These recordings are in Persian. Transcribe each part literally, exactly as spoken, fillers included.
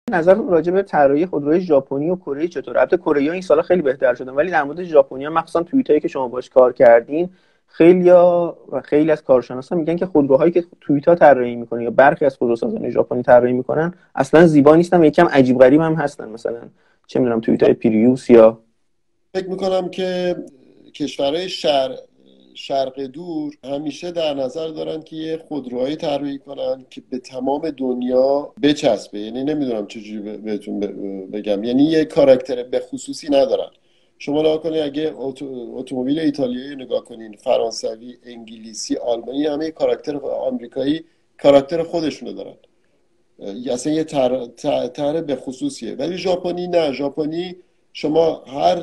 نظر راجع به طراحی خودروی ژاپنی و کره چطوره؟ البته کره‌ای این سالا خیلی بهتر شدن، ولی در مورد ژاپنیا مخصوصا توییتایی که شما باش کار کردین، خیلیا و خیلی از کارشناسا میگن که خودروهایی که توییتا طراحی میکنه یا برخی از خودروسازان ژاپنی طراحی میکنن اصلا زیبا نیستن و یکم عجیب غریب هم هستن. مثلا چه میدونم توییتای پریوس یا فکر میکنم که کشورهای شرق شرق دور همیشه در نظر دارن که یه خودروهایی طراحی کنن که به تمام دنیا بچسبه. یعنی نمیدونم چجوری به- بهتون ب- بگم، یعنی یه کاراکتر به خصوصی ندارن. شما نگاه کنید، اگه اتو- اتومبیل ایتالیایی نگاه کنین، فرانسوی، انگلیسی، آلمانی، همه کاراکتر آمریکایی کاراکتر خودشونو دارن. اه، اصلا یه طرح طرح- طرح به خصوصیه. ولی ژاپنی نه. ژاپنی شما هر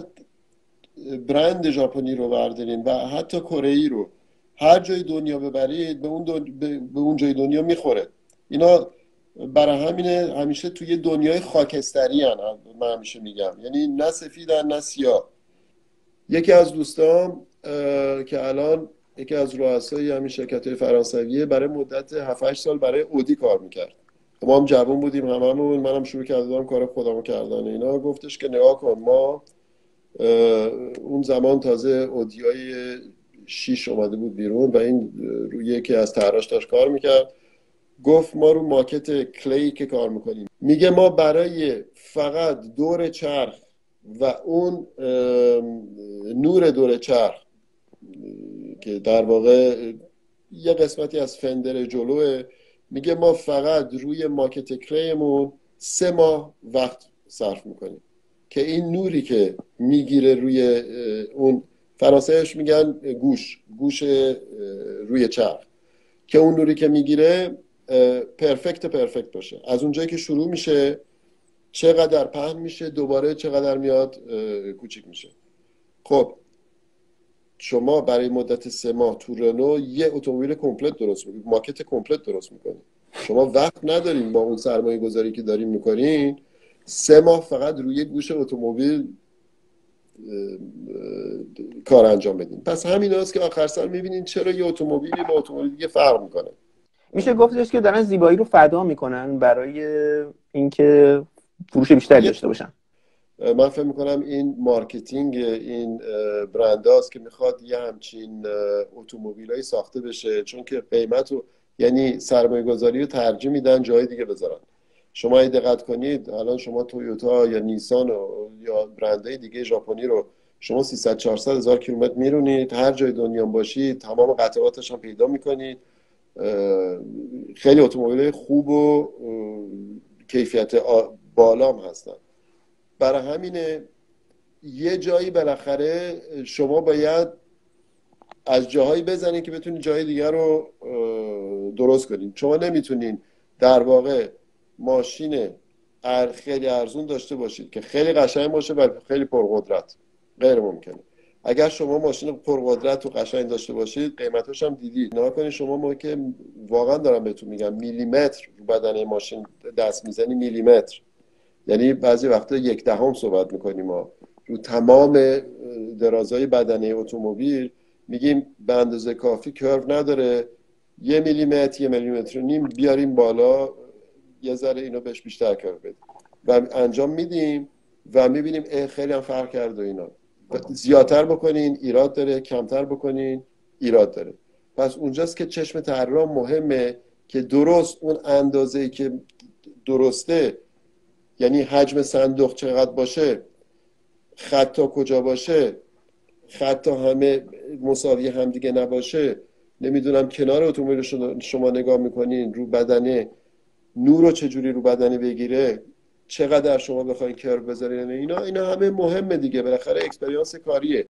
برند ژاپنی رو بردارین و حتی کره ای رو هر جای دنیا ببرید به اون دن... به به اون جای دنیا میخوره. اینا برای همینه همیشه توی دنیای خاکستری هن. من همیشه میگم یعنی نه سفیدن نه سیاه. یکی از دوستام اه، که الان یکی از رؤسای همین شرکت های فرانسویه، برای مدت هفت هشت سال برای اودی کار میکرد. ما هم جوان بودیم هممون، منم شروع کردم کار خودمو کردن. اینا گفتش که نگاه کن، ما اون زمان تازه اودیای شیش اومده بود بیرون و این روی یکی از طرحاش داشت کار میکرد. گفت ما رو ماکت کلی که کار میکنیم، میگه ما برای فقط دور چرخ و اون نور دور چرخ که در واقع یه قسمتی از فندر جلوه، میگه ما فقط روی ماکت کلیمون سه ماه وقت صرف میکنیم که این نوری که میگیره روی اون، فرانسهش میگن گوش گوش روی چرخ، که اون نوری که میگیره پرفکت پرفکت باشه. از اونجایی که شروع میشه چقدر پهن میشه، دوباره چقدر میاد کوچیک میشه. خب شما برای مدت سه ماه تو رنو یه اتومبیل کمپلت درست میکنید، ماکت کمپلت درست میکنید. شما وقت ندارین با اون سرمایه گذاری که دارین میکنین سه ماه فقط روی گوش اتومبیل کار انجام بدین. پس همین هست که آخر سر میبینین چرا یه اتومبیلی با اتومبیل دیگه فرق میکنه. میشه گفتش که دارن زیبایی رو فدا میکنن برای اینکه فروش بیشتری یه داشته باشن. من فکر میکنم این مارکتینگ این برند هاست که میخواد یه همچین اتومبیلایی ساخته بشه، چون که قیمت رو، یعنی سرمایه گذاری رو ترجیح میدن جای دیگه بذارن. شما اگه دقت کنید الان شما تویوتا یا نیسان و یا برندهای دیگه ژاپنی رو شما سیصد چهارصد هزار کیلومتر میرونید، هر جای دنیا باشید تمام قطعاتش هم پیدا میکنید. خیلی اتومبیل خوب و کیفیت بالا هم هستن. برای همینه یه جایی بالاخره شما باید از جاهایی بزنید که بتونید جای دیگر رو درست کنید. شما نمیتونین در واقع ماشین خیلی ارزون داشته باشید که خیلی قشنگ باشه و خیلی پرقدرت. غیر ممکنه. اگر شما ماشین پرقدرت و قشنگ داشته باشید قیمتاش هم دیدید. نگاه کنید شما، ما که واقعا دارم بهتون میگم میلیمتر رو بدنه ماشین دست میزنی، میلیمتر، یعنی بعضی وقتا یک دهم صحبت میکنیم ما رو تمام درازای بدنه اتومبیل، میگیم به اندازه کافی کرو نداره، یه میلیمتر یه میلیمتر و نیم بیاریم بالا، یه ذره اینو بهش بیشتر کرو بدیم و انجام میدیم و میبینیم خیلی هم فرق کرد و اینا. زیادتر بکنین ایراد داره، کمتر بکنین ایراد داره. پس اونجاست که چشم طراح مهمه که درست اون اندازه‌ای که درسته، یعنی حجم صندوق چقدر باشه، خطا کجا باشه، خطا همه مساوی هم دیگه نباشه، نمیدونم کنار اتومبیل شما نگاه میکنین رو بدنه نور رو چجوری رو بدنه بگیره، چقدر شما بخواین کرو بذارین، اینا اینا همه مهمه دیگه. بالاخره اکسپریانس کاریه.